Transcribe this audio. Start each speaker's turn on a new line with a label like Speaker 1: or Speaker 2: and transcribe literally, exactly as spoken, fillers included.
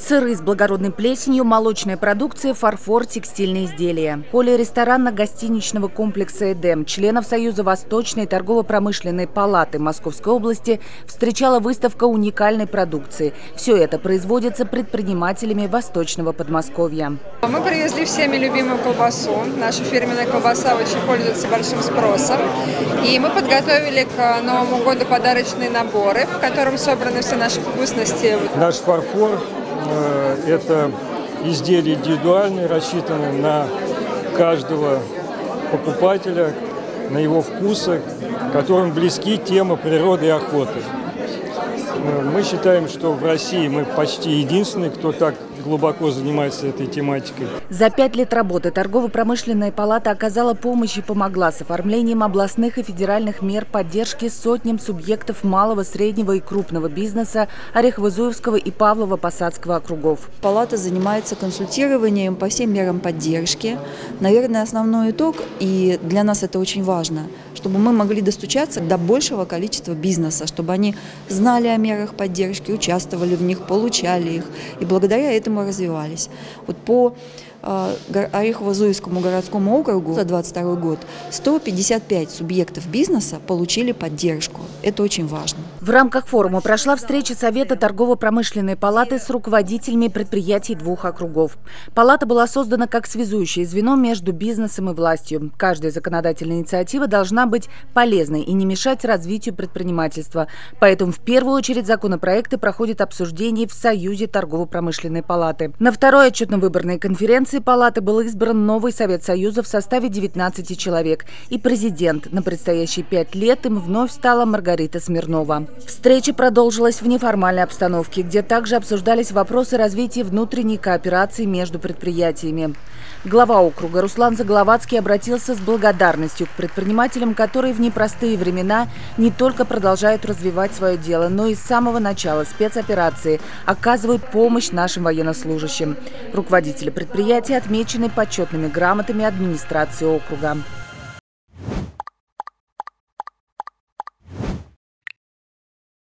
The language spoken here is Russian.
Speaker 1: Сыры с благородной плесенью, молочная продукция, фарфор, текстильные изделия. В холле ресторанно-гостиничного комплекса «Эдем» членов Союза Восточной торгово-промышленной палаты Московской области встречала выставка уникальной продукции. Все это производится предпринимателями Восточного Подмосковья.
Speaker 2: Мы привезли всеми любимую колбасу. Наша фирменная колбаса очень пользуется большим спросом. И мы подготовили к Новому году подарочные наборы, в котором собраны все наши вкусности.
Speaker 3: Наш фарфор – это изделия индивидуальные, рассчитаны на каждого покупателя, на его вкусы, которым близки темы природы и охоты. Мы считаем, что в России мы почти единственные, кто так глубоко занимается этой тематикой.
Speaker 1: За пять лет работы торгово-промышленная палата оказала помощь и помогла с оформлением областных и федеральных мер поддержки сотням субъектов малого, среднего и крупного бизнеса Орехово-Зуевского и Павлово-Посадского округов.
Speaker 4: Палата занимается консультированием по всем мерам поддержки. Наверное, основной итог, и для нас это очень важно, чтобы мы могли достучаться до большего количества бизнеса, чтобы они знали о мерах поддержки, участвовали в них, получали их и благодаря этому развивались. Вот по Орехово-Зуевскому городскому округу за двадцать второй год сто пятьдесят пять субъектов бизнеса получили поддержку. Это очень важно.
Speaker 1: В рамках форума прошла встреча Совета торгово-промышленной палаты с руководителями предприятий двух округов. Палата была создана как связующее звено между бизнесом и властью. Каждая законодательная инициатива должна быть полезной и не мешать развитию предпринимательства. Поэтому в первую очередь законопроекты проходят обсуждение в Союзе торгово-промышленной палаты. На второй отчетно-выборной конференции палаты был избран новый Совет Союза в составе девятнадцати человек и президент. На предстоящие пять лет им вновь стала Маргарита Смирнова. Встреча продолжилась в неформальной обстановке, где также обсуждались вопросы развития внутренней кооперации между предприятиями. Глава округа Руслан Заглаватский обратился с благодарностью к предпринимателям, которые в непростые времена не только продолжают развивать свое дело, но и с самого начала спецоперации оказывают помощь нашим военнослужащим. Руководители предприятия отмечены почетными грамотами администрации округа.